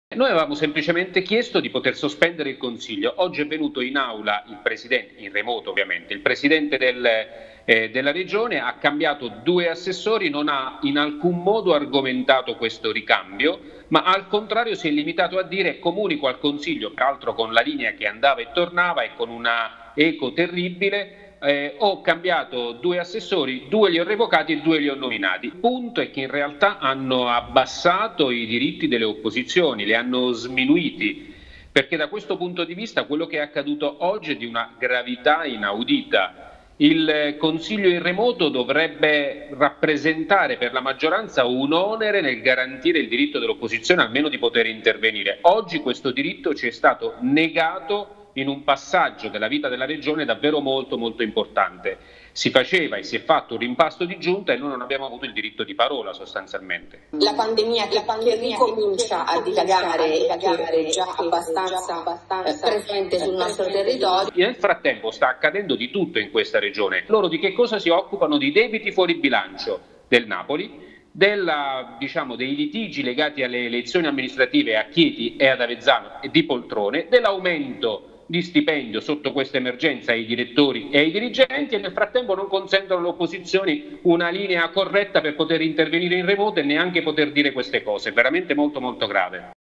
Noi avevamo semplicemente chiesto di poter sospendere il Consiglio. Oggi è venuto in aula il Presidente, in remoto ovviamente, il Presidente della Regione, ha cambiato 2 assessori, non ha in alcun modo argomentato questo ricambio, ma al contrario si è limitato a dire comunico al Consiglio, peraltro con la linea che andava e tornava e con una eco terribile, ho cambiato 2 assessori, 2 li ho revocati e 2 li ho nominati. Il punto è che in realtà hanno abbassato i diritti delle opposizioni, li hanno sminuiti, perché da questo punto di vista quello che è accaduto oggi è di una gravità inaudita. Il Consiglio in remoto dovrebbe rappresentare per la maggioranza un onere nel garantire il diritto dell'opposizione almeno di poter intervenire. Oggi questo diritto ci è stato negato in un passaggio della vita della Regione davvero molto importante. Si faceva e si è fatto un rimpasto di giunta e noi non abbiamo avuto il diritto di parola sostanzialmente. La pandemia che ricomincia a dilagare, che è già abbastanza presente sul nostro territorio. Nel frattempo sta accadendo di tutto in questa regione. Loro di che cosa si occupano? Di debiti fuori bilancio del Napoli, dei litigi legati alle elezioni amministrative a Chieti e ad Avezzano e di poltrone, dell'aumento di stipendio sotto questa emergenza ai direttori e ai dirigenti, e nel frattempo non consentono alle opposizioni una linea corretta per poter intervenire in remoto e neanche poter dire queste cose. È veramente molto grave.